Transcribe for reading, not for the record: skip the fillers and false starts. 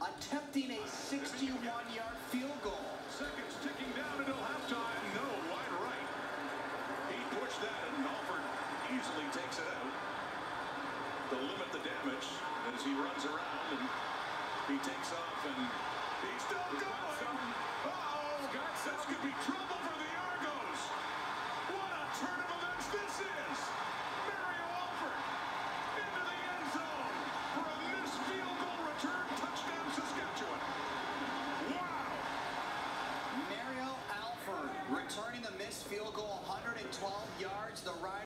attempting a 61-yard field goal. Seconds ticking down until halftime. No, wide right. He pushed that, and Alford easily takes it out to limit the damage as he runs around, and he takes off, and he's still going. Uh-oh, this could be trouble for the Argos. What a turn of events this is. Alford into the end zone for a missed field goal return. Touchdown, Saskatchewan. Wow. Alford returning the missed field goal, 112 yards. The Riders